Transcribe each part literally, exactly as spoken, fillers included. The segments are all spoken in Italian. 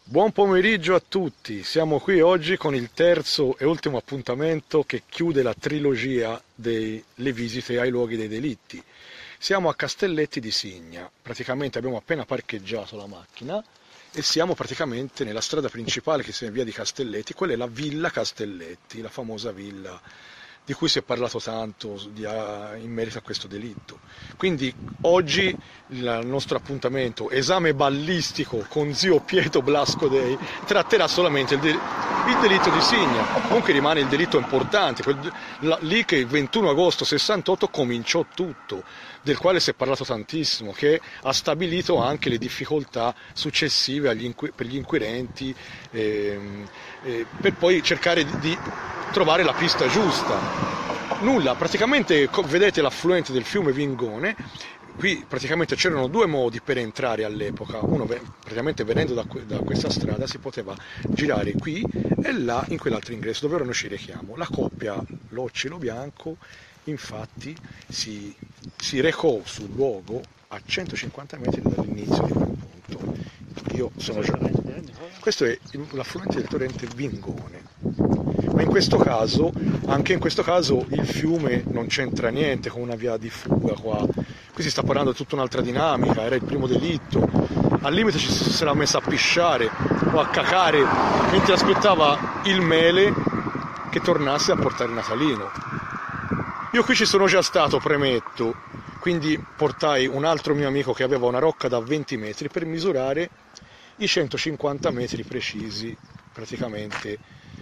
Buon pomeriggio a tutti, siamo qui oggi con il terzo e ultimo appuntamento che chiude la trilogia delle visite ai luoghi dei delitti. Siamo a Castelletti di Signa, praticamente abbiamo appena parcheggiato la macchina e siamo praticamente nella strada principale che si è via di Castelletti, quella è la Villa Castelletti, la famosa villa di cui si è parlato tanto di, a, in merito a questo delitto. Quindi oggi il nostro appuntamento, esame ballistico con zio Pietro Blasco Dei, tratterà solamente il, de il delitto di Signa. Comunque rimane il delitto importante, quel, la, lì che il ventuno agosto sessantotto cominciò tutto, del quale si è parlato tantissimo, che ha stabilito anche le difficoltà successive agli per gli inquirenti, ehm, eh, per poi cercare di, di trovare la pista giusta. Nulla, praticamente vedete l'affluente del fiume Vingone. Qui praticamente c'erano due modi per entrare all'epoca, uno praticamente venendo da, da questa strada si poteva girare qui e là in quell'altro ingresso dove ora noi ci rechiamo. La coppia Loccilo Bianco infatti si, si recò sul luogo a centocinquanta metri dall'inizio di quel punto. Io sono già... Questo è l'affluente del torrente Vingone. Ma in questo caso, anche in questo caso, il fiume non c'entra niente con una via di fuga qua. Qui si sta parlando di tutta un'altra dinamica, era il primo delitto. Al limite ci si sarà messa a pisciare o a cacare mentre aspettava il mele che tornasse a portare il Natalino. Io qui ci sono già stato, premetto, quindi portai un altro mio amico che aveva una rocca da venti metri per misurare i centocinquanta metri precisi, praticamente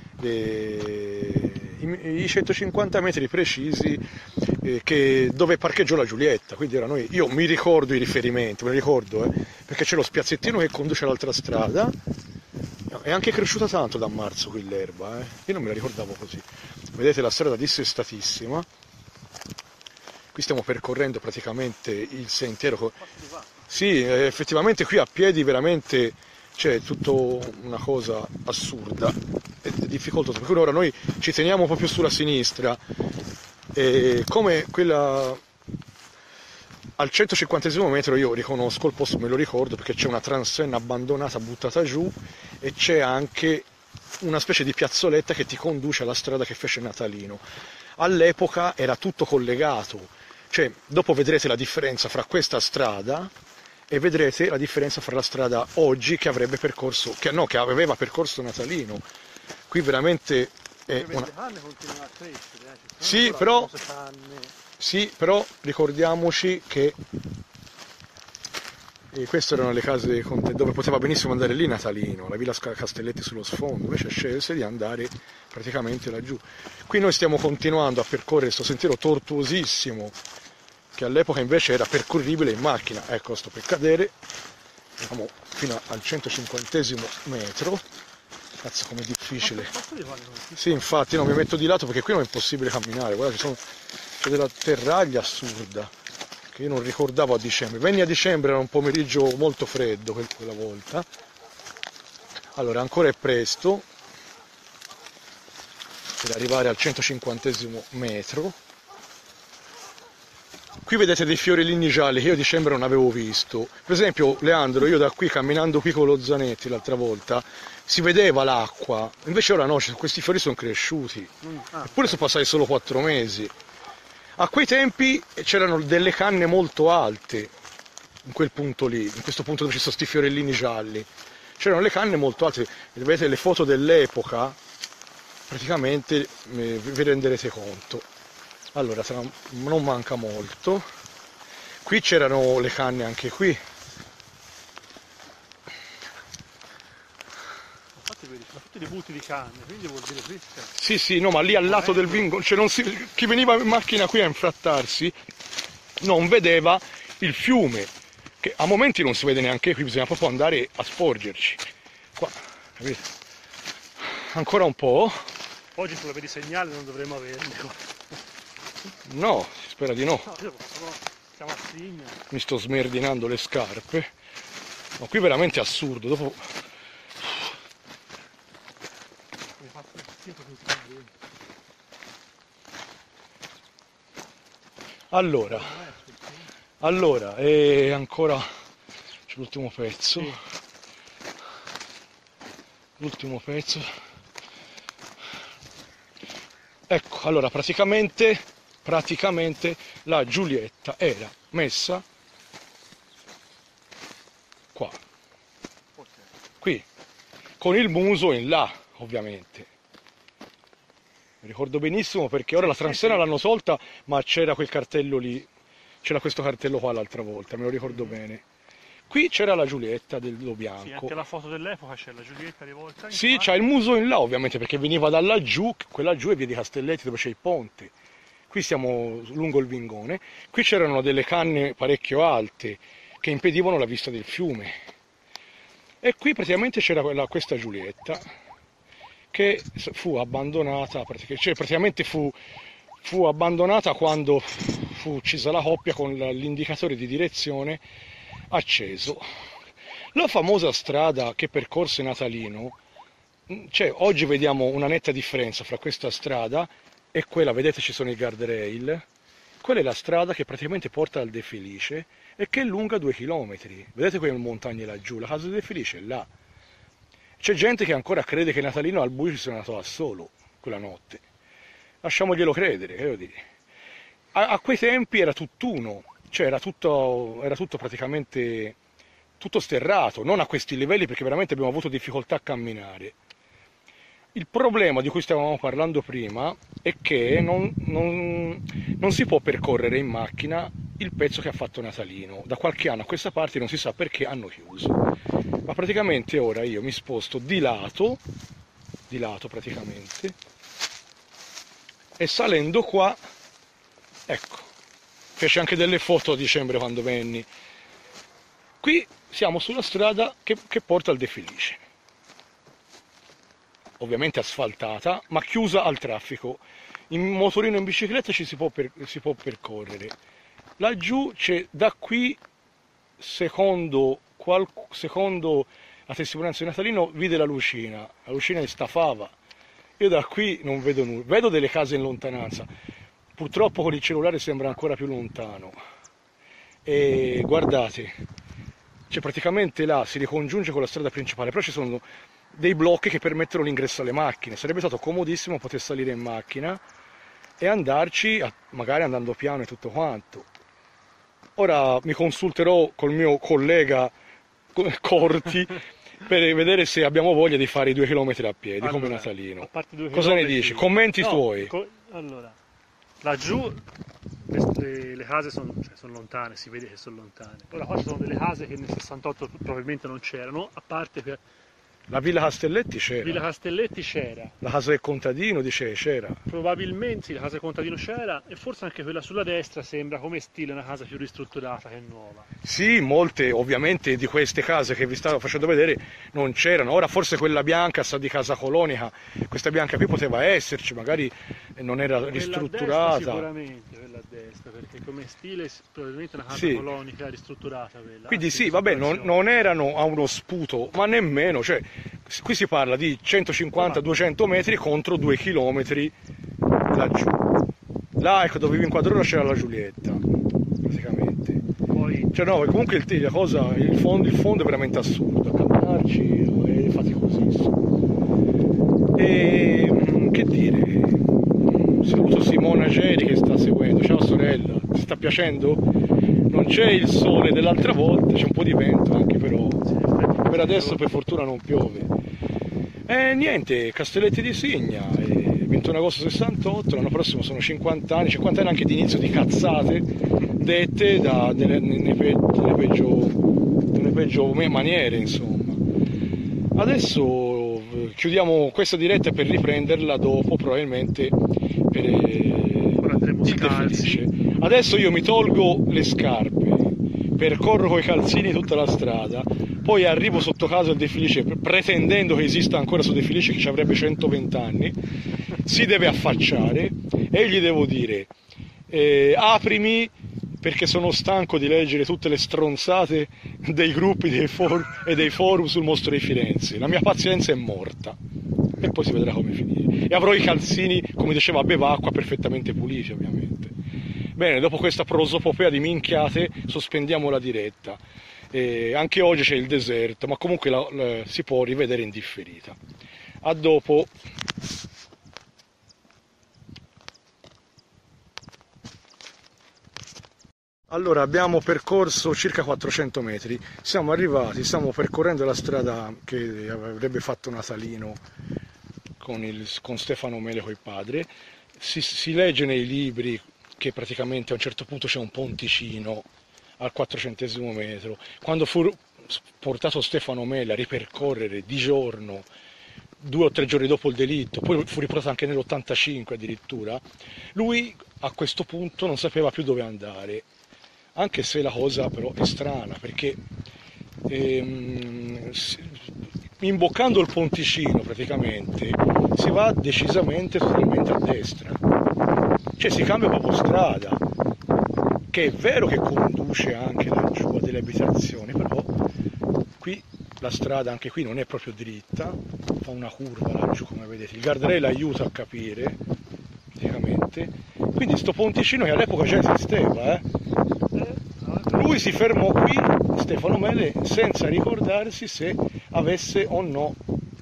eh, i, i centocinquanta metri precisi eh, che, dove parcheggiò la Giulietta. Quindi ora noi, io mi ricordo i riferimenti, me li ricordo, eh, perché c'è lo spiazzettino che conduce all'altra strada. È anche cresciuta tanto da marzo qui l'erba, eh. Io non me la ricordavo così. Vedete la strada dissestatissima. Qui stiamo percorrendo praticamente il sentiero. Sì, effettivamente qui a piedi veramente c'è tutta una cosa assurda e difficoltosa. Per cui ora noi ci teniamo proprio sulla sinistra. E come quella al centocinquantesimo metro io riconosco il posto, me lo ricordo perché c'è una transenna abbandonata buttata giù e c'è anche una specie di piazzoletta che ti conduce alla strada che fece Natalino. All'epoca era tutto collegato. Cioè, dopo vedrete la differenza fra questa strada e vedrete la differenza fra la strada oggi che avrebbe percorso, che, no, che aveva percorso Natalino. Qui veramente è una... Sì, però, sì, però ricordiamoci che e queste erano le case dove poteva benissimo andare lì Natalino, la Villa Castelletti sullo sfondo, invece scelse di andare praticamente laggiù. Qui noi stiamo continuando a percorrere questo sentiero tortuosissimo che all'epoca invece era percorribile in macchina. Ecco, sto per cadere, andiamo fino al centocinquantesimo metro. Cazzo, com'è difficile. Sì, infatti, no, mi metto di lato perché qui non è possibile camminare. Guarda, c'è della terraglia assurda che io non ricordavo a dicembre. Venni a dicembre, era un pomeriggio molto freddo quella volta. Allora, ancora è presto per arrivare al centocinquantesimo metro. Qui vedete dei fiorellini gialli che io a dicembre non avevo visto. Per esempio, Leandro, io da qui, camminando qui con lo Zanetti l'altra volta, si vedeva l'acqua. Invece ora no, questi fiori sono cresciuti. Eppure sono passati solo quattro mesi. A quei tempi c'erano delle canne molto alte, in quel punto lì, in questo punto dove ci sono questi fiorellini gialli. C'erano le canne molto alte. Vedete le foto dell'epoca, praticamente vi renderete conto. Allora, non manca molto. Qui c'erano le canne anche qui. Infatti vedi, sono tutti dei butti di canne, quindi vuol dire pesca. Sì, sì, no, ma lì al lato del Vingone, cioè non si, chi veniva in macchina qui a infrattarsi non vedeva il fiume, che a momenti non si vede neanche qui, bisogna proprio andare a sporgerci. Qua, capite? Ancora un po'. Oggi se lo vedi segnale non dovremmo averlo. No, si spera di no. No, io siamo a Signa. Mi sto smerdinando le scarpe. Ma qui è veramente assurdo. Dopo... Allora, allora, e ancora c'è l'ultimo pezzo. Sì. l'ultimo pezzo. Ecco, allora praticamente, praticamente la Giulietta era messa qua, qui, con il muso in là, ovviamente. Mi ricordo benissimo perché ora la transenna l'hanno tolta, ma c'era quel cartello lì, c'era questo cartello qua l'altra volta, me lo ricordo bene. Qui c'era la Giulietta dello bianco. Sì, anche la foto dell'epoca c'è la Giulietta rivolta in Sì, c'ha il muso in là ovviamente perché veniva da laggiù, quella giù è via di Castelletti dove c'è il ponte. Qui siamo lungo il Vingone, qui c'erano delle canne parecchio alte che impedivano la vista del fiume. E qui praticamente c'era quella, questa Giulietta che fu abbandonata, cioè praticamente fu, fu abbandonata quando fu uccisa la coppia con l'indicatore di direzione acceso. La famosa strada che percorse Natalino, cioè oggi vediamo una netta differenza fra questa strada e quella, vedete ci sono i guardrail, quella è la strada che praticamente porta al De Felice e che è lunga due chilometri, vedete quelle montagne laggiù, la casa del De Felice è là. C'è gente che ancora crede che Natalino al buio ci sia andato da solo quella notte, lasciamoglielo credere, che devo dire. A, a quei tempi era tutt'uno, cioè era tutto, era tutto praticamente tutto sterrato, non a questi livelli perché veramente abbiamo avuto difficoltà a camminare. Il problema di cui stavamo parlando prima è che non, non, non si può percorrere in macchina il pezzo che ha fatto Natalino. Da qualche anno a questa parte non si sa perché hanno chiuso. Ma praticamente ora io mi sposto di lato, di lato praticamente, e salendo qua, ecco, fece anche delle foto a dicembre quando venni. Qui siamo sulla strada che, che porta al De Felice. Ovviamente asfaltata, ma chiusa al traffico. In motorino e in bicicletta ci si può, per, si può percorrere. Laggiù c'è da qui, secondo, qual, secondo la testimonianza di Natalino, vide la lucina. La lucina è stafava. Io da qui non vedo nulla. Vedo delle case in lontananza. Purtroppo con il cellulare sembra ancora più lontano. E guardate, cioè praticamente là si ricongiunge con la strada principale, però ci sono dei blocchi che permettono l'ingresso alle macchine. Sarebbe stato comodissimo poter salire in macchina e andarci, a, magari andando piano e tutto quanto. Ora mi consulterò col mio collega Corti per vedere se abbiamo voglia di fare i due chilometri a piedi, allora, come Natalino. Cosa ne dici? Commenti no, tuoi. Allora, laggiù le, le case sono, cioè, sono lontane, si vede che sono lontane. Ora qua ci sono delle case che nel sessantotto probabilmente non c'erano, a parte per... La Villa Castelletti c'era. Villa Castelletti c'era. La casa del contadino dice c'era. Probabilmente sì, la casa del contadino c'era e forse anche quella sulla destra sembra come stile una casa più ristrutturata che nuova. Sì, molte ovviamente di queste case che vi stavo facendo vedere non c'erano. Ora forse quella bianca sa di casa colonica, questa bianca qui poteva esserci, magari non era quella ristrutturata. A destra sicuramente quella a destra, perché come stile probabilmente una casa sì. colonica ristrutturata quella. Quindi ah, sì, vabbè, non, non erano a uno sputo, ma nemmeno, cioè qui si parla di centocinquanta duecento metri contro due chilometri laggiù. Là, ecco, dove vi inquadro ora c'era la Giulietta, praticamente. Poi... Cioè no, comunque il, la cosa, il fondo, il fondo è veramente assurdo, a camminarci è faticosissimo. E che dire, saluto Simona Geri che sta seguendo, ciao sorella, ti sta piacendo? Non c'è il sole dell'altra volta, c'è un po' di vento anche però, per adesso per fortuna non piove. E niente, Castelletti di Signa, ventuno agosto sessantotto, l'anno prossimo sono cinquanta anni, cinquanta anni anche di inizio di cazzate dette da, nelle, nelle, nelle, peggio, nelle peggio maniere, insomma. Adesso chiudiamo questa diretta per riprenderla dopo, probabilmente per il De Felice. Adesso io mi tolgo le scarpe, percorro coi calzini tutta la strada, poi arrivo sotto casa del De Felice pretendendo che esista ancora su De Felice che ci avrebbe centoventi anni, si deve affacciare e gli devo dire eh, aprimi perché sono stanco di leggere tutte le stronzate dei gruppi dei forum, e dei forum sul mostro di Firenze, la mia pazienza è morta e poi si vedrà come finire e avrò i calzini, come diceva, a bevacqua perfettamente puliti ovviamente. Bene, dopo questa prosopopea di minchiate sospendiamo la diretta. E anche oggi c'è il deserto, ma comunque la, la, si può rivedere in differita. A dopo. Allora, abbiamo percorso circa quattrocento metri, siamo arrivati, stiamo percorrendo la strada che avrebbe fatto Natalino con, il, con Stefano Mele coi padri. Si, si legge nei libri che praticamente a un certo punto c'è un ponticino al quattrocentesimo metro. Quando fu portato Stefano Mele a ripercorrere di giorno, due o tre giorni dopo il delitto, poi fu riportato anche nell'ottantacinque addirittura, lui a questo punto non sapeva più dove andare, anche se la cosa però è strana, perché ehm, imboccando il ponticino praticamente si va decisamente totalmente a destra, cioè si cambia proprio strada, che è vero che conduce anche laggiù a delle abitazioni, però qui la strada anche qui non è proprio dritta, fa una curva laggiù come vedete, il guardrail aiuta a capire praticamente, quindi sto ponticino che all'epoca già esisteva, eh? Lui si fermò qui, Stefano Mele, senza ricordarsi se avesse o no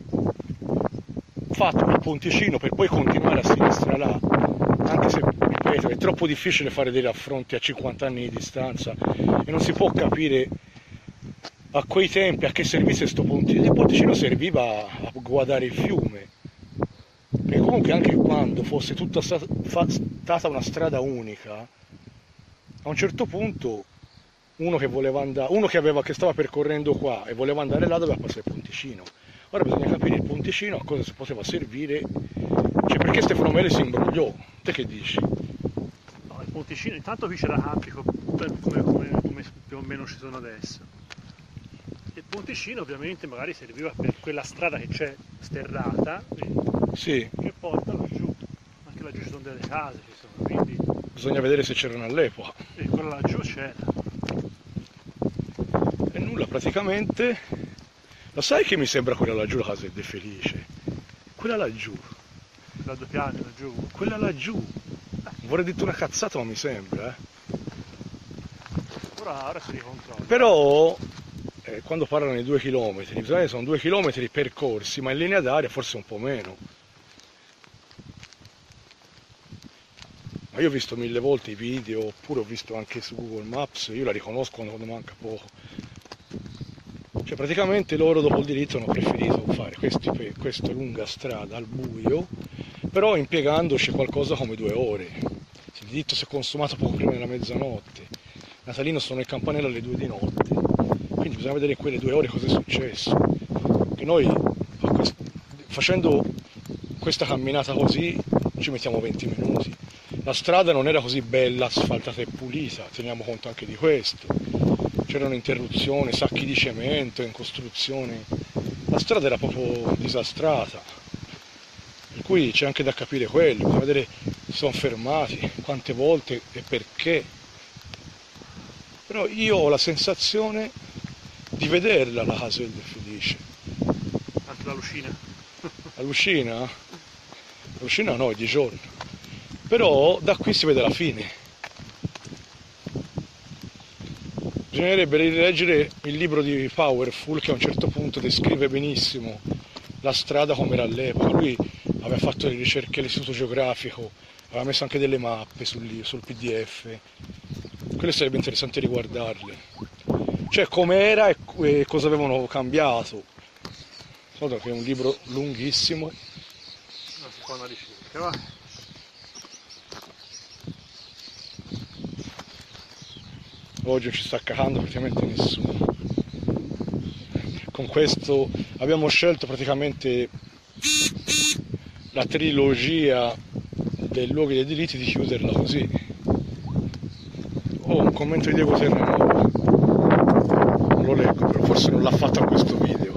fatto il ponticino per poi continuare a sinistra là, anche se, ripeto, è troppo difficile fare dei raffronti a cinquanta anni di distanza e non si può capire a quei tempi a che servisse sto ponticino. Il ponticino serviva a guardare il fiume, perché comunque anche quando fosse tutta stata una strada unica, a un certo punto uno che voleva andare, uno che, aveva, che stava percorrendo qua e voleva andare là doveva passare il ponticino. Ora bisogna capire il ponticino a cosa si poteva servire, cioè perché Stefano Mele si imbrogliò. Te che dici? No, il ponticino, intanto qui c'era campi come, come, come più o meno ci sono adesso. Il ponticino ovviamente magari serviva per quella strada che c'è sterrata, sì, che porta laggiù. Anche laggiù ci sono delle case, ci sono, quindi bisogna vedere se c'erano all'epoca. E quella laggiù c'era. E nulla, praticamente. Lo sai che mi sembra quella laggiù la casa del De Felice? Quella laggiù. Da due piani laggiù? Quella laggiù. Vorrei dire una cazzata, ma mi sembra, eh. Ora, ora si ricontrolla. Però, eh, quando parlano di due chilometri, bisogna che sono due chilometri percorsi, ma in linea d'aria forse un po' meno. Ma io ho visto mille volte i video, oppure ho visto anche su Google Maps, io la riconosco quando manca poco. Cioè praticamente loro dopo il delitto hanno preferito fare questi, questa lunga strada al buio, però impiegandoci qualcosa come due ore. Il delitto si è consumato poco prima della mezzanotte, Natalino sono nel campanello alle due di notte, quindi bisogna vedere in quelle due ore cosa è successo. Che noi facendo questa camminata così ci mettiamo venti minuti. La strada non era così bella, asfaltata e pulita, teniamo conto anche di questo. C'erano interruzioni, sacchi di cemento in costruzione. La strada era proprio disastrata. Per cui c'è anche da capire quello, bisogna vedere se sono fermati, quante volte e perché. Però io ho la sensazione di vederla la casa del De Felice. Anche la lucina? La lucina? La lucina no, è di giorno. Però da qui si vede la fine. Bisognerebbe rileggere il libro di Powerful, che a un certo punto descrive benissimo la strada come era all'epoca. Lui aveva fatto le ricerche all'Istituto Geografico, aveva messo anche delle mappe sul, sul P D F. Quelle sarebbe interessante riguardarle. Cioè com'era e, e cosa avevano cambiato. So che è un libro lunghissimo. Non si fa una ricerca, va? Oggi non ci sta cagando praticamente nessuno. Con questo abbiamo scelto praticamente la trilogia dei luoghi dei delitti di chiuderla così. Oh, un commento di Diego Terranova. Non lo leggo, però forse non l'ha fatto a questo video.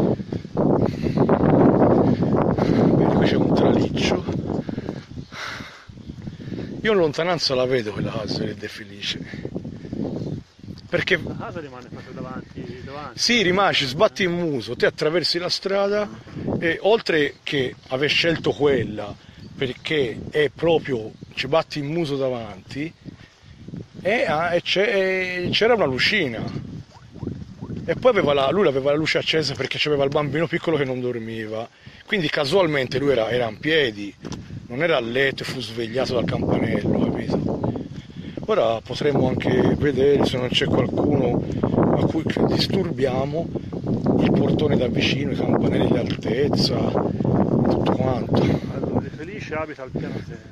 Vedi, qui c'è un traliccio. Io in lontananza la vedo quella casa del De Felice. Perché la casa rimane proprio davanti, davanti. Sì, rimane, ci sbatti in muso, te attraversi la strada e oltre che aver scelto quella perché è proprio, ci batti in muso davanti, e, ah, e c'è, e c'era una lucina. E poi aveva la, lui aveva la luce accesa perché c'aveva il bambino piccolo che non dormiva. Quindi casualmente lui era, era in piedi, non era a letto e fu svegliato dal campanello, capito? Ora potremmo anche vedere se non c'è qualcuno a cui disturbiamo, il portone da vicino, i campanelli di altezza, tutto quanto. Allora, De Felice abita al piano terra.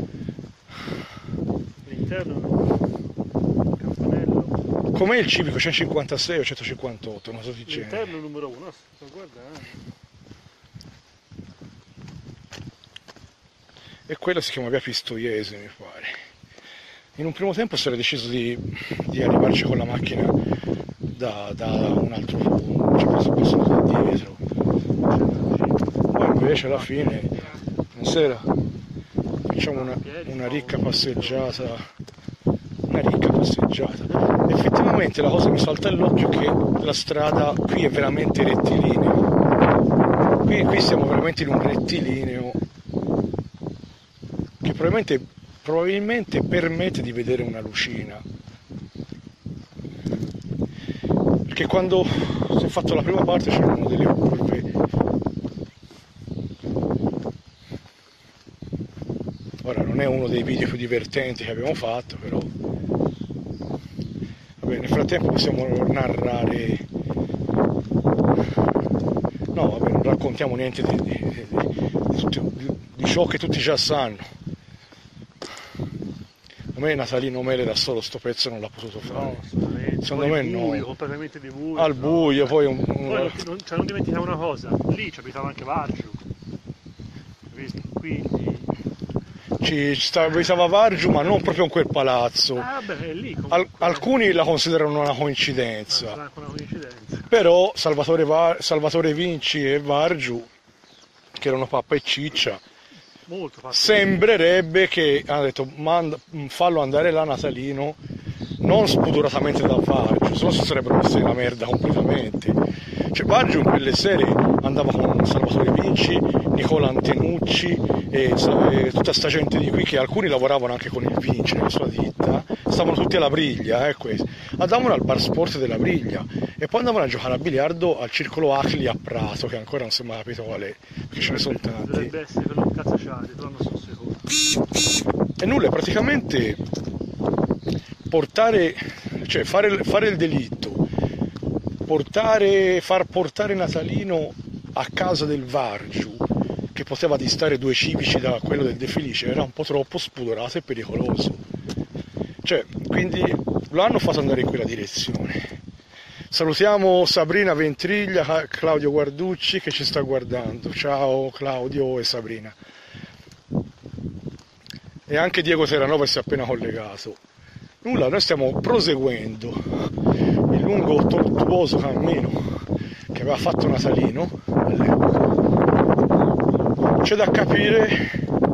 L'interno campanello. Com'è il civico? centocinquantasei o centocinquantotto? Non so dicendo. L'interno numero uno, sto guardando. E quella si chiama via Pistoiese, mi pare. In un primo tempo si era deciso di, di arrivarci con la macchina da, da un altro punto, cioè penso passato da dietro. Ma invece alla fine, buonasera, facciamo una, una ricca passeggiata, una ricca passeggiata. Effettivamente la cosa che mi salta all'occhio è che la strada qui è veramente rettilinea. Qui, qui siamo veramente in un rettilineo che probabilmente, probabilmente permette di vedere una lucina. Perché quando si è fatto la prima parte c'erano delle curve. Ora non è uno dei video più divertenti che abbiamo fatto, però vabbè, nel frattempo possiamo narrare. No, vabbè, non raccontiamo niente di, di, di, di, di ciò che tutti già sanno. A me Natalino Mele da solo sto pezzo non l'ha potuto fare. No, secondo me no. Buio, completamente di buio. Al buio, no. poi un, un... Poi non, cioè, non dimentichiamo una cosa, lì ci abitava anche Vargiu. Quindi ci, ci stava, abitava Vargiu, ma non proprio in quel palazzo. Ah, beh, è lì, Al, alcuni la considerano una coincidenza. Ah, una coincidenza. Però Salvatore, Var, Salvatore Vinci e Vargiu, che erano pappa e ciccia, molto sembrerebbe che hanno detto manda, fallo andare là Natalino, non spudoratamente da Vargiu, se no si sarebbero messi la merda completamente. Cioè Vargiu in quelle serie andava con Salvatore Vinci, Nicola Antenucci e, e tutta sta gente di qui, che alcuni lavoravano anche con il Vinci nella sua ditta, stavano tutti alla Briglia, eh, andavano al bar sport della Briglia e poi andavano a giocare a biliardo al circolo Acli a Prato, che ancora non si è mai capito qual è, perché ce ne sono tanti. Dovrebbe essere quello cazzacciati, però non sono sicuro. E nulla, praticamente portare, cioè fare, fare il delitto, portare, far portare Natalino a casa del Vargiu, che poteva distare due civici da quello del De Felice, era un po' troppo spudorato e pericoloso. Cioè, quindi lo hanno fatto andare in quella direzione. Salutiamo Sabrina Ventriglia, Claudio Guarducci che ci sta guardando. Ciao Claudio e Sabrina. E anche Diego Terranova si è appena collegato. Nulla, noi stiamo proseguendo il lungo tortuoso cammino che aveva fatto Natalino all'epoca. C'è da capire.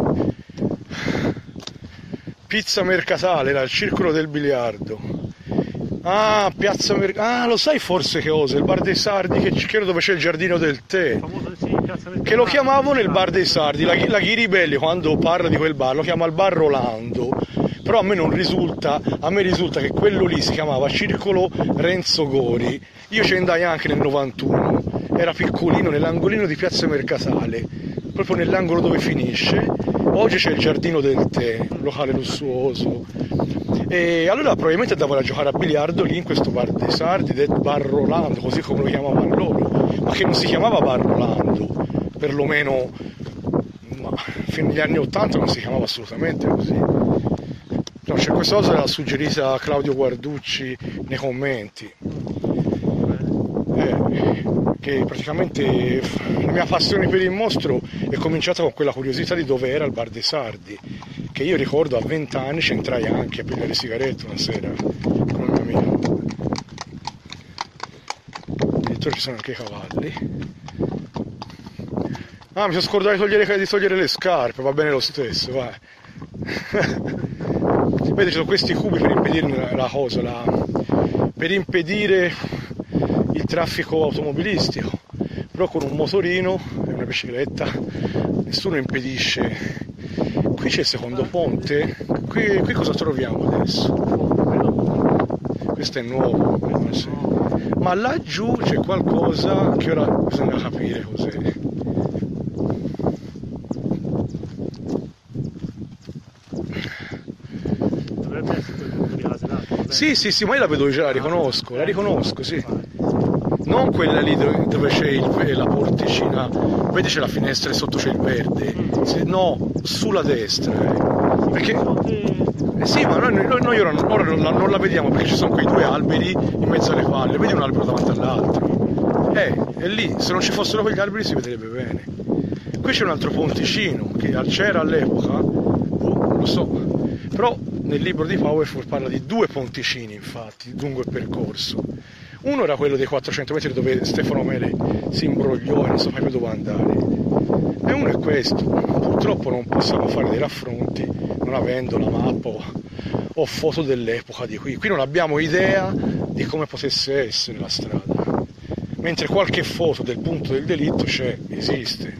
Pizza Mercatale, era il circolo del biliardo. Ah, Piazza Mercatale. Ah, lo sai forse che cosa? Il bar dei Sardi, che credo dove c'è il giardino del tè. Famoso, sì, che lo chiamavano il bar dei Sardi. La, la Ghiribelli quando parla di quel bar lo chiama il bar Rolando. Però a me non risulta, a me risulta che quello lì si chiamava Circolo Renzo Gori. Io ci andai anche nel novantuno, era piccolino nell'angolino di Piazza Mercatale, proprio nell'angolo dove finisce. Oggi c'è il giardino del tè, un locale lussuoso. E allora probabilmente andavo a giocare a biliardo lì in questo bar dei Sardi, del bar Rolando, così come lo chiamavano loro, ma che non si chiamava bar Rolando, perlomeno ma, fino agli anni ottanta non si chiamava assolutamente così. No, c'è questa cosa l'ha suggerita Claudio Guarducci nei commenti, eh, che praticamente la mia passione per il mostro è cominciata con quella curiosità di dove era il bar dei Sardi, che io ricordo a vent'anni ci entrai anche a pigliare sigarette una sera con un mio amico. Addirittura ci sono anche i cavalli. Ah, mi sono scordato di togliere, di togliere le scarpe, va bene lo stesso, vai. Vedi, ci sono questi cubi per impedire la cosa, la, per impedire il traffico automobilistico, però con un motorino e una bicicletta nessuno impedisce. Qui c'è il secondo ponte, qui, qui cosa troviamo adesso? Questo è nuovo, ma laggiù c'è qualcosa che ora bisogna capire cos'è. Dovrebbe essere quel punto di case là. Sì, sì, sì, ma io la vedo già, la riconosco, la riconosco, sì. Non quella lì dove, dove c'è il, la porticina, vedi c'è la finestra e sotto c'è il verde. Se, no, sulla destra. Eh. Perché... Eh sì, ma noi, noi, noi ora, ora non, la, non la vediamo perché ci sono quei due alberi in mezzo alle palle, vedi un albero davanti all'altro. Eh, e lì, se non ci fossero quegli alberi si vedrebbe bene. Qui c'è un altro ponticino che c'era all'epoca, boh, non lo so, però nel libro di Powerful parla di due ponticini infatti lungo il percorso. Uno era quello dei quattrocento metri dove Stefano Mele si imbrogliò e non sapeva dove andare, e uno è questo. Purtroppo non possiamo fare dei raffronti non avendo la mappa o, o foto dell'epoca di qui. Qui non abbiamo idea di come potesse essere la strada, mentre qualche foto del punto del delitto c'è, esiste.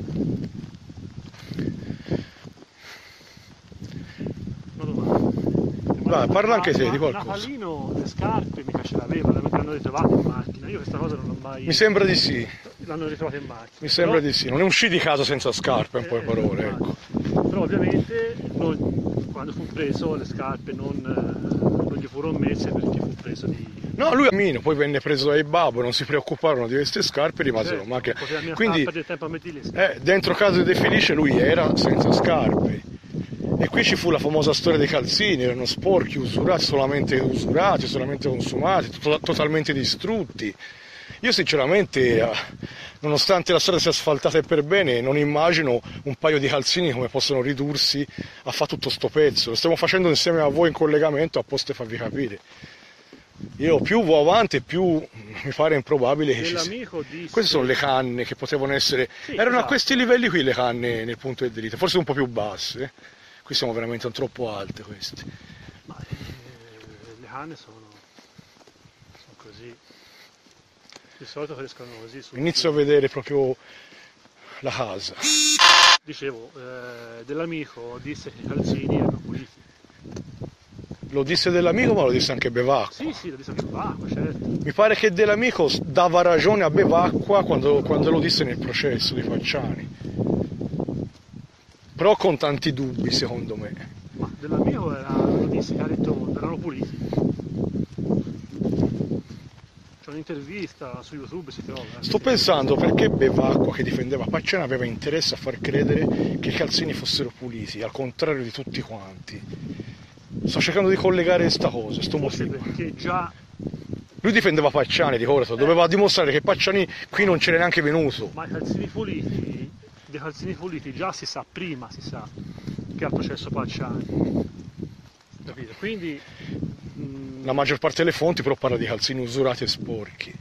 Vai, parla anche te di qualcosa. Napalino le scarpe mica ce l'aveva, l'hanno ritrovate in macchina. Io questa cosa non l'ho mai... Mi sembra di sì. L'hanno ritrovata in macchina. Mi sembra però... di sì. Non è uscito di casa senza scarpe, in poche parole. Ecco. Però ovviamente non, quando fu preso le scarpe non, non gli furono messe perché fu preso di... No, lui cammino, poi venne preso dai babbo, non si preoccuparono di queste scarpe e rimasero in macchina. Quindi tempo a le eh, dentro casa di De Felice lui era senza scarpe. E qui ci fu la famosa storia dei calzini, erano sporchi, usurati, solamente usurati, solamente consumati, to- totalmente distrutti. Io sinceramente, nonostante la strada sia asfaltata e per bene, non immagino un paio di calzini come possono ridursi a fare tutto sto pezzo. Lo stiamo facendo insieme a voi in collegamento apposta per farvi capire. Io più vo avanti più mi pare improbabile che ci sia. Disse... Queste sono le canne che potevano essere... Sì, erano esatto. A questi livelli qui le canne nel punto del delitto, forse un po' più basse. Qui siamo veramente troppo alte queste. Ma eh, le canne sono, sono così. Di solito crescono così. Inizio a vedere proprio la casa. Dicevo, eh, dell'amico disse che i calzini erano puliti. Lo disse dell'amico, ma lo disse anche Bevacqua. Sì, sì, lo disse anche Bevacqua, certo. Mi pare che dell'amico dava ragione a Bevacqua quando, quando lo disse nel processo di Facciani. Però con tanti dubbi, secondo me. Ma dell'amico era, lo disse, che ha detto erano puliti. C'è un'intervista su YouTube, si trova. Eh. Sto pensando perché Bevacqua, che difendeva Facciani, aveva interesse a far credere che i calzini fossero puliti, al contrario di tutti quanti. Sto cercando di collegare questa cosa, sto Forse motivo. Perché già... Lui difendeva Facciani, ricordo, doveva dimostrare che Facciani qui non c'era neanche venuto. Ma i calzini puliti... dei calzini puliti già si sa, prima si sa che al processo Facciani, capito? Quindi mh... la maggior parte delle fonti però parla di calzini usurati e sporchi.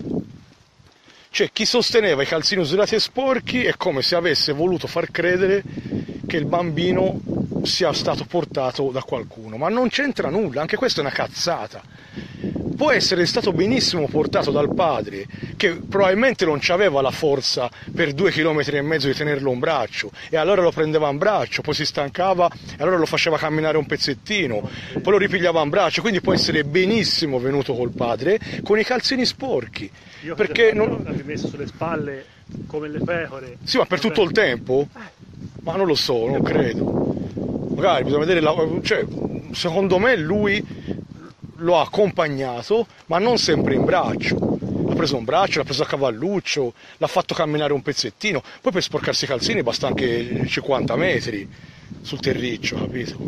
Cioè chi sosteneva i calzini usurati e sporchi è come se avesse voluto far credere che il bambino sia stato portato da qualcuno, ma non c'entra nulla, anche questa è una cazzata. Può essere stato benissimo portato dal padre, che probabilmente non aveva la forza per due chilometri e mezzo di tenerlo in braccio, e allora lo prendeva in braccio, poi si stancava e allora lo faceva camminare un pezzettino, poi lo ripigliava in braccio, quindi può essere benissimo venuto col padre con i calzini sporchi. Io perché non l'ha messo sulle spalle come le pecore. Sì, ma per tutto il tempo? Ma non lo so, non credo. Magari bisogna vedere la... cioè, secondo me lui lo ha accompagnato, ma non sempre in braccio. L'ha preso in braccio, l'ha preso a cavalluccio, l'ha fatto camminare un pezzettino. Poi per sporcarsi i calzini basta anche cinquanta metri sul terriccio, capito?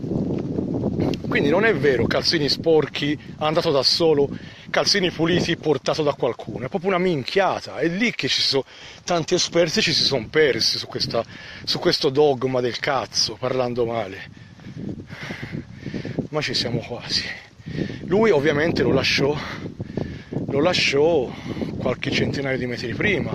Quindi non è vero, calzini sporchi, andato da solo, calzini puliti portato da qualcuno. È proprio una minchiata. È lì che ci sono tanti esperti ci si sono persi su, questa, su questo dogma del cazzo, parlando male. Ma ci siamo quasi. Lui ovviamente lo lasciò, lo lasciò qualche centinaio di metri prima,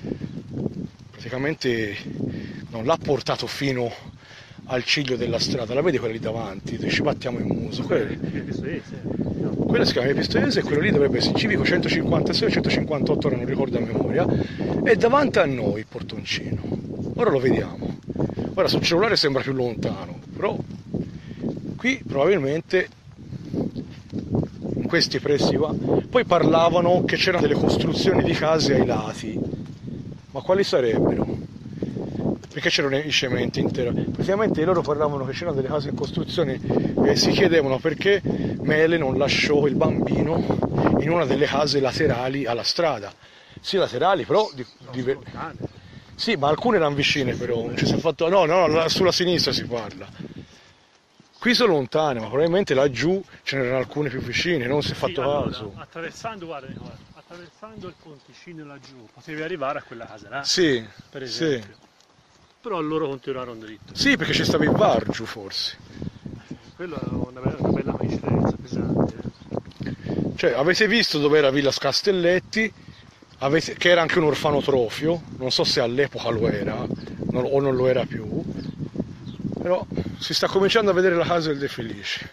praticamente non l'ha portato fino al ciglio della strada, la vedi quella lì davanti, dove ci battiamo in muso, quella, quella si chiama Via Pistoiese e quello lì dovrebbe essere civico centocinquantasei o centocinquantotto, ora non ricordo a memoria, è davanti a noi il portoncino, ora lo vediamo, ora sul cellulare sembra più lontano, però Qui probabilmente in questi pressi qua. Poi parlavano che c'erano delle costruzioni di case ai lati, ma quali sarebbero? Perché c'erano i cementi interi. Praticamente loro parlavano che c'erano delle case in costruzione e si chiedevano perché Mele non lasciò il bambino in una delle case laterali alla strada. Sì, laterali, però di, di... sì, ma alcune erano vicine, però non ci si è fatto. No, no, no, sulla sinistra si parla. Qui sono lontane, ma probabilmente laggiù ce n'erano alcune più vicine, non si è fatto sì, allora, caso. Attraversando, guarda, guarda, attraversando il ponticino laggiù, potevi arrivare a quella casa là, Sì, per esempio. sì. Però loro continuarono dritto. Sì, perché ci stava il Vargiu, forse. Quello è una bella, una bella coincidenza pesante. Cioè, avete visto dove era Villa Castelletti, avete, che era anche un orfanotrofio, non so se all'epoca lo era non, o non lo era più, però si sta cominciando a vedere la casa del De Felice.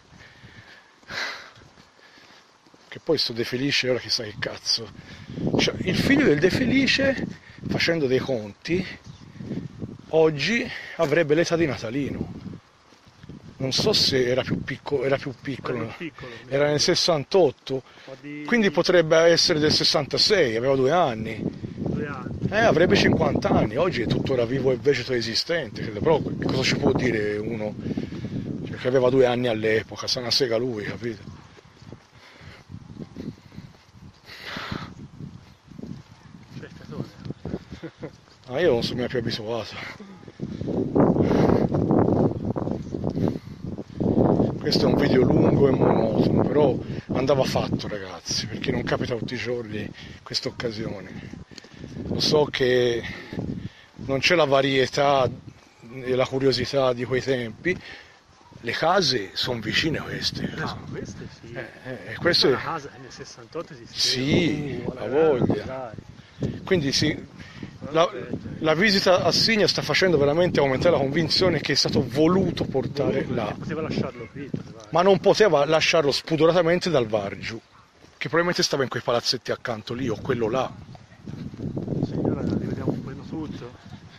Che poi sto De Felice ora chissà che cazzo. Cioè, il figlio del De Felice, facendo dei conti, oggi avrebbe l'età di Natalino. Non so se era più piccolo, era più piccolo, Era, più piccolo, era nel sessantotto, di... quindi potrebbe essere del sessantasei, aveva due anni. Due anni. Eh, avrebbe cinquanta anni, oggi è tuttora vivo e vegeto esistente, però cosa ci può dire uno cioè, che aveva due anni all'epoca, sa una sega lui, capito? Ah, io non sono mai più abituato. Questo è un video lungo e monotono, però andava fatto, ragazzi, perché non capita tutti i giorni queste occasioni. Lo so che non c'è la varietà e la curiosità di quei tempi. Le case sono vicine a queste. No, queste sì. Eh, eh, queste... Una casa che nel sessantotto esisteva. Sì, uh, la voglia. Dai. Quindi sì. La, la visita a Signa sta facendo veramente aumentare la convinzione che è stato voluto portare Voluto, là, poteva lasciarlo qui, ma non poteva lasciarlo spudoratamente dal Vargiu, che probabilmente stava in quei palazzetti accanto lì o quello là. Sì, ora rivediamo un po' tutto.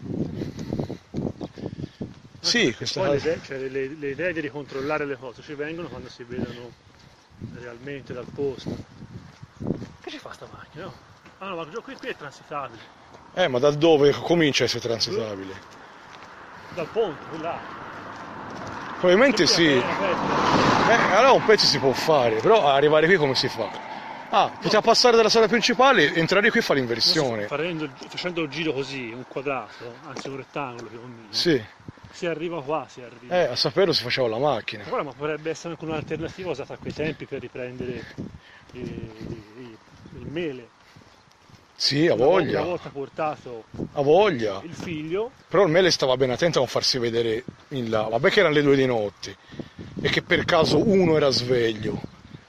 Sì, questa poi casa... le, cioè, le, le idee di ricontrollare le cose ci vengono quando si vedono realmente dal posto. Che ci fa sta macchina? No? Ah no, ma qui, qui è transitabile. Eh, ma da dove comincia a essere transitabile? Dal ponte, qui là. Probabilmente sì. Eh, allora un pezzo si può fare, però arrivare qui come si fa? Ah, poteva passare dalla strada principale, entrare qui e fare l'inversione. Facendo, facendo il giro così, un quadrato, anzi un rettangolo più o meno. Sì. Si arriva qua, si arriva. Eh, a saperlo si faceva la macchina. Ma, guarda, ma potrebbe essere anche un'alternativa usata a quei tempi per riprendere il, il, il mele. Sì, a voglia. Una volta portato a voglia. Il figlio. Però il mele stava ben attento a non farsi vedere in là. Vabbè che erano le due di notte e che per caso uno era sveglio.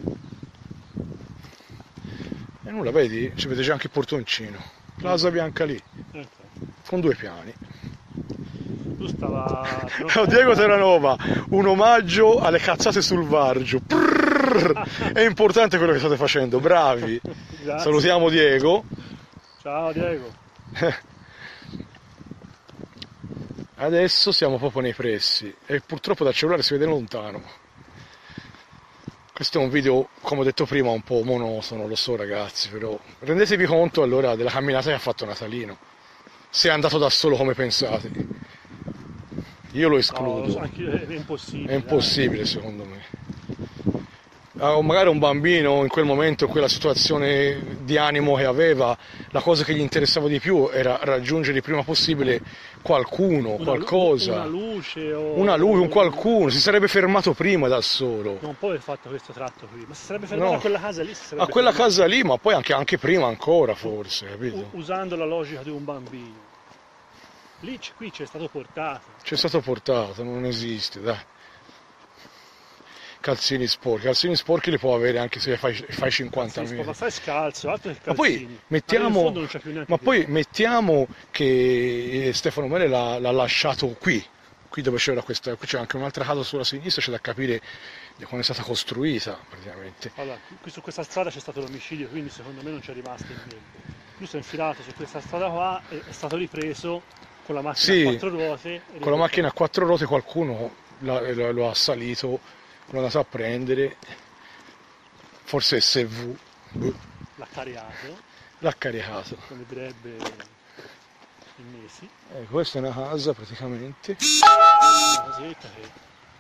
E nulla, vedi? Ci vede già anche il portoncino. La casa bianca lì. Okay. Con due piani. Tu stava... Ciao Diego Terranova, un omaggio alle cazzate sul Vargiu. Prrr, è importante quello che state facendo, bravi. Grazie. Salutiamo Diego. Ciao Diego. Adesso siamo proprio nei pressi e purtroppo dal cellulare si vede lontano. Questo è un video, come ho detto prima, un po' monotono, lo so ragazzi, però rendetevi conto allora della camminata che ha fatto Natalino. Se è andato da solo come pensate. Io lo escludo. No, è impossibile. È impossibile dai. Secondo me. O magari un bambino in quel momento, in quella situazione di animo che aveva, la cosa che gli interessava di più era raggiungere il prima possibile qualcuno, una, qualcosa. Una luce o... Una luce, un qualcuno, si sarebbe fermato prima da solo. Non può aver fatto questo tratto qui, ma si sarebbe fermato no. a quella casa lì. Si a quella fermato. casa lì, ma poi anche, anche prima ancora forse, capito? Usando la logica di un bambino. Lì qui c'è stato portato. C'è stato portato, non esiste, dai. Calzini sporchi, calzini sporchi li può avere anche se fai, fai cinquanta metri. Ma fai scalzo, altro che calzini. Ma poi mettiamo, ma, ma poi mettiamo che Stefano Mele l'ha, l'ha lasciato qui, qui dove c'era questa, qui c'è anche un'altra casa sulla sinistra, c'è da capire di quando è stata costruita praticamente. Allora, qui su questa strada c'è stato l'omicidio, quindi secondo me non c'è rimasto in niente. Lui si è infilato su questa strada qua e è stato ripreso con la macchina sì, a quattro ruote. Con la macchina a quattro ruote qualcuno lo ha assalito l'ho andato a prendere, forse S V, boh, L'ha caricato, l'ha caricato. come direbbe il Mesi. Eh, questa è una casa praticamente, Una casetta che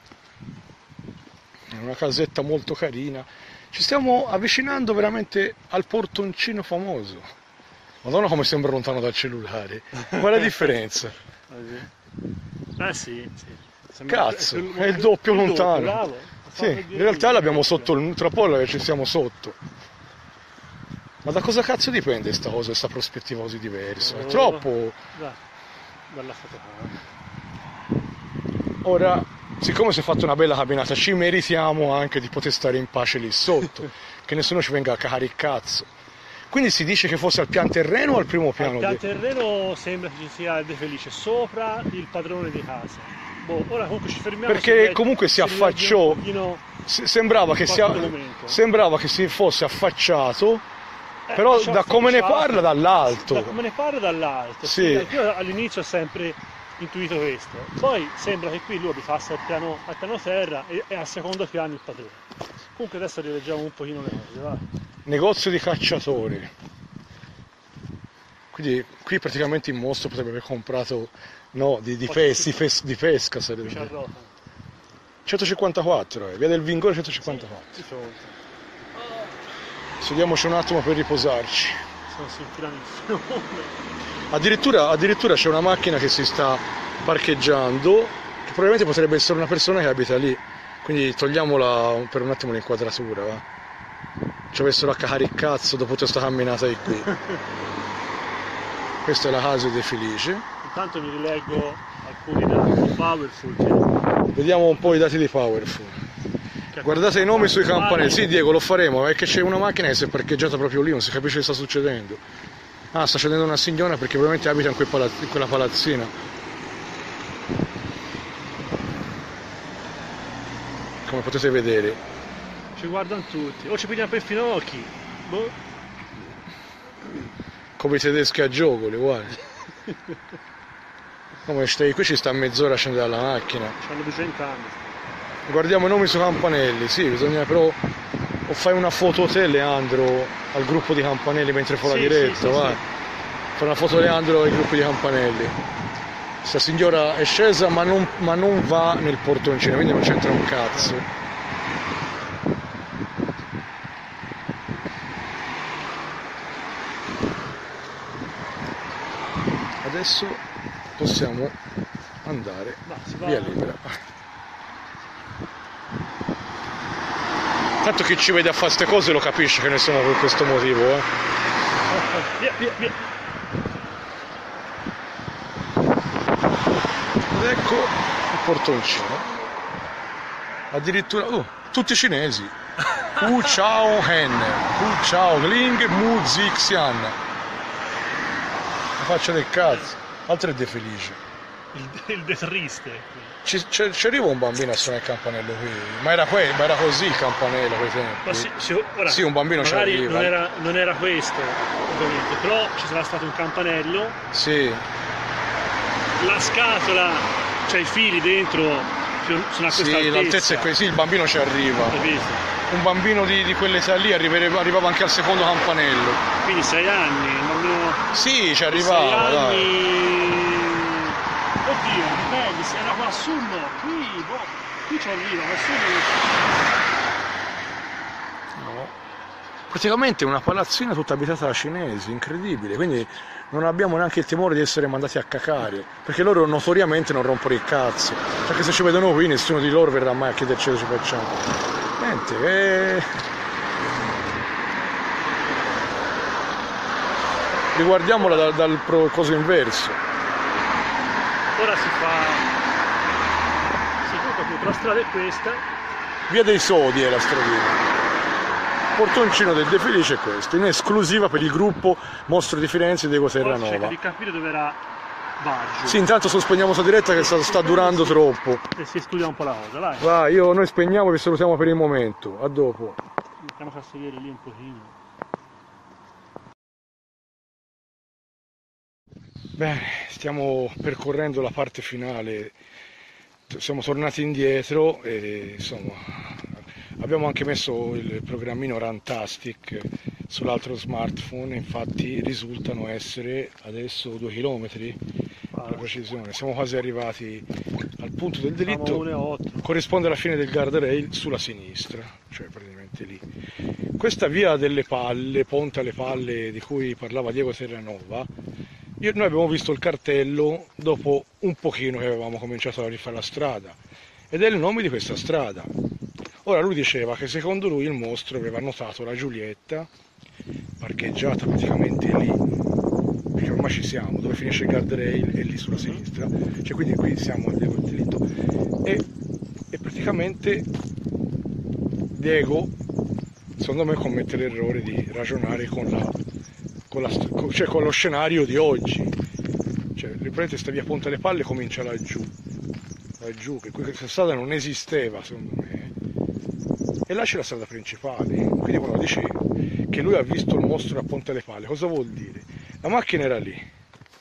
è una casetta molto carina. Ci stiamo avvicinando veramente al portoncino famoso. Madonna come sembra lontano dal cellulare. Qual è la differenza? Ah sì, sì. Sembra- Cazzo, più- è il doppio il lontano. bravo. Sì, in realtà l'abbiamo sotto, il- tra poco che ci siamo sotto. Ma da cosa cazzo dipende sta cosa, questa prospettiva così diversa? È troppo. Da, dalla fotocamera. Ora, siccome si è fatta una bella cabinata, ci meritiamo anche di poter stare in pace lì sotto, che nessuno ci venga a cagare il cazzo. Quindi si dice che fosse al pian terreno o al primo piano? Al pian de- terreno sembra che ci sia De Felice sopra il padrone di casa. Boh, ora comunque ci fermiamo. Perché se- comunque si se rilegge affacciò, un pochino- se- sembrava che, si, qualche elemento. sembrava che si fosse affacciato, Eh, però diciamo, da come ne diciamo, parla dall'alto. Da come ne parla dall'alto. Sì. Io all'inizio ho sempre intuito questo. Poi sembra che qui lui abitasse al piano, al piano terra e, e al secondo piano il padrone. Comunque adesso rileggiamo un pochino le cose, va. Negozio di cacciatori. Quindi qui praticamente il mostro potrebbe aver comprato, no, di, di, pes- di pes- di pesca Qui ci sarebbe. arrotano. centocinquantaquattro, eh, via del Vingore centocinquantaquattro. Di fronte. Sediamoci un attimo per riposarci. Sono sentiranissimo. Addirittura, addirittura c'è una macchina che si sta parcheggiando, che probabilmente potrebbe essere una persona che abita lì. Quindi togliamola per un attimo l'inquadratura, va. Ci avessero a cagare il cazzo dopo tutta questa camminata di qui. Questa è la casa De Felice. Intanto vi rileggo alcuni dati di Powerful che, Vediamo un po' i dati di Powerful. che Guardate i nomi sui campanelli. campanelli. Sì, Diego, lo faremo, è che c'è una macchina che si è parcheggiata proprio lì, non si capisce che sta succedendo. Ah, sta scendendo una signora perché probabilmente abita in, quel palazz- in quella palazzina. Come potete vedere. Ci guardano tutti. O ci pigliano per finocchi. Boh. Come i tedeschi a gioco, uguali. Come stai qui, ci sta mezz'ora a scendere dalla macchina. Hanno duecento anni. Guardiamo i nomi sui campanelli, sì, bisogna però. O fai una foto te, Leandro, al gruppo di campanelli mentre fa la Sì, diretta, sì, sì, vai. sì. Fai una foto Leandro ai gruppi di campanelli. Sta signora è scesa ma non, ma non va nel portoncino, quindi non c'entra un cazzo. Adesso possiamo andare Ma si va. via libera. Tanto chi ci vede a fare queste cose lo capisce che ne sono per questo motivo, eh. Via, via, via. Ed ecco il portoncino. Addirittura, oh, tutti cinesi. Hu Chao Hen, Hu Chao Ling, Mu Zixian. La faccia del cazzo. Altro è De Felice. Il, il de triste. Ci, ci, ci arriva un bambino a suonare il campanello qui. Ma era, que- ma era così il campanello a quei tempi. Ma sì, sì, ora, Sì, un bambino ci magari arriva. non era, non era questo, ovviamente, però ci sarà stato un campanello, Sì, la scatola, cioè i fili dentro sono a questa sì, altezza. l'altezza è così, il bambino ci arriva. Capito? Un bambino di, di quell'età lì arrivava, arrivava anche al secondo campanello. Quindi sei anni, un bambino Sì, ci di arrivava, sei dai. anni. Oddio, dipende, se era qua su no, qui, boh, qui ci arriva, ma su no. No. Praticamente una palazzina tutta abitata da cinesi, incredibile, quindi non abbiamo neanche il timore di essere mandati a cacare, perché loro notoriamente non rompono il cazzo, perché se ci vedono qui nessuno di loro verrà mai a chiederci cosa ci facciamo. Niente, eh... riguardiamola da- dal pro- coso inverso. Ora si fa. Si fa proprio la strada è questa. Via dei Sodi è la stradina. Portoncino del De Felice è questo, in esclusiva per il gruppo Mostro di Firenze e Diego Ora cerca Terranova. di capire dove era Baggio. Sì, intanto sospendiamo questa diretta che sta, sta durando troppo. E si studia un po' la cosa, vai. Vai, io, noi spegniamo e vi salutiamo per il momento. A dopo. Mettiamoci a sedere lì un pochino. Bene, stiamo percorrendo la parte finale siamo tornati indietro e insomma abbiamo anche messo il programmino Runtastic sull'altro smartphone, infatti risultano essere adesso due chilometri per la precisione, siamo quasi arrivati al punto del delitto, corrisponde alla fine del guardrail sulla sinistra, cioè praticamente lì. Questa via delle Palle, Ponte alle Palle di cui parlava Diego Terranova, io, noi abbiamo visto il cartello dopo un pochino che avevamo cominciato a rifare la strada, ed è il nome di questa strada. Ora lui diceva che secondo lui il mostro aveva notato la Giulietta parcheggiata praticamente lì, perché ormai ci siamo, dove finisce il guardrail è lì sulla sinistra, cioè quindi qui siamo al delitto, e, e praticamente Diego secondo me commette l'errore di ragionare con, la, con, la, cioè con lo scenario di oggi, cioè riprendete questa via Ponte alle Palle, comincia laggiù, laggiù, che questa strada non esisteva secondo me, e là c'è la strada principale, quindi quando dice che lui ha visto il mostro a Ponte alle Palle, cosa vuol dire? La macchina era lì,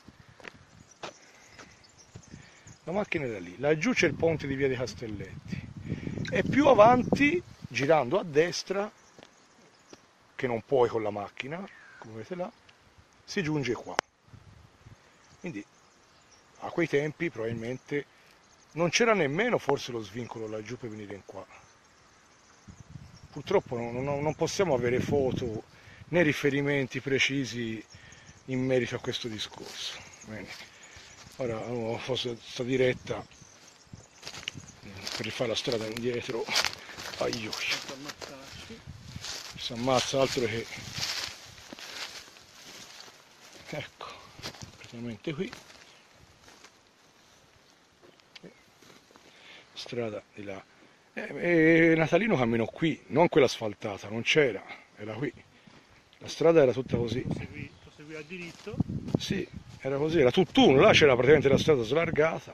la macchina era lì, laggiù c'è il ponte di via dei Castelletti, e più avanti, girando a destra, che non puoi con la macchina, come vedete là, si giunge qua. Quindi a quei tempi probabilmente non c'era nemmeno forse lo svincolo laggiù per venire in qua. Purtroppo non, non, non possiamo avere foto né riferimenti precisi in merito a questo discorso. Bene. Ora ho fatto questa diretta per rifare la strada indietro. Aioi. Si ammazza, altro che, ecco, praticamente qui strada di là, e, e Natalino camminò qui, non quella asfaltata, non c'era, era qui, la strada era tutta così, lo segui a diritto, sì, era così, era tutt'uno, là c'era praticamente la strada slargata,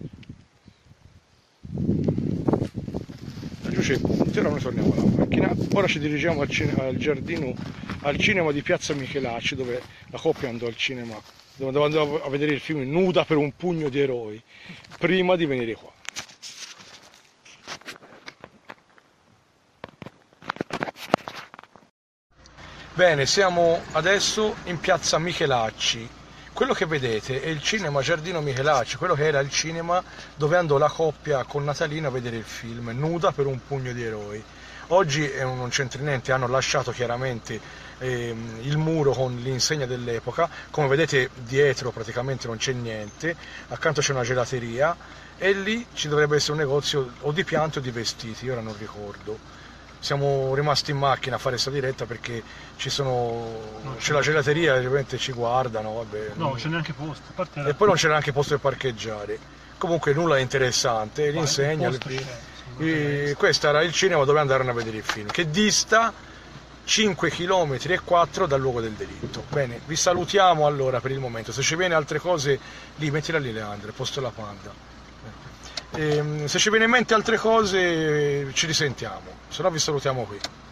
giù c'è il ponte, ora noi torniamo alla macchina, ora ci dirigiamo al, cine, al giardino, al cinema di Piazza Michelacci, dove la coppia andò al cinema, dove andò a vedere il film Nuda per un pugno di eroi, prima di venire qua. Bene, siamo adesso in Piazza Michelacci. Quello che vedete è il cinema Giardino Michelacci, quello che era il cinema dove andò la coppia con Natalino a vedere il film Nuda per un pugno di eroi. Oggi non c'entra niente, hanno lasciato chiaramente ehm, il muro con l'insegna dell'epoca, come vedete dietro praticamente non c'è niente, accanto c'è una gelateria e lì ci dovrebbe essere un negozio o di piante o di vestiti, ora non ricordo. Siamo rimasti in macchina a fare questa diretta perché ci sono c'è la gelateria e ovviamente ci guardano, vabbè, no, non c'è neanche posto, a parte e poi non c'è neanche posto per parcheggiare. Comunque nulla è interessante, l'insegna, le... questo era il cinema dove andarono a vedere il film, che dista cinque chilometri e quattro dal luogo del delitto. Bene, vi salutiamo allora per il momento, se ci viene altre cose lì, mettila lì Leandro, posto la panda. E, se ci viene in mente altre cose ci risentiamo, se no vi salutiamo qui.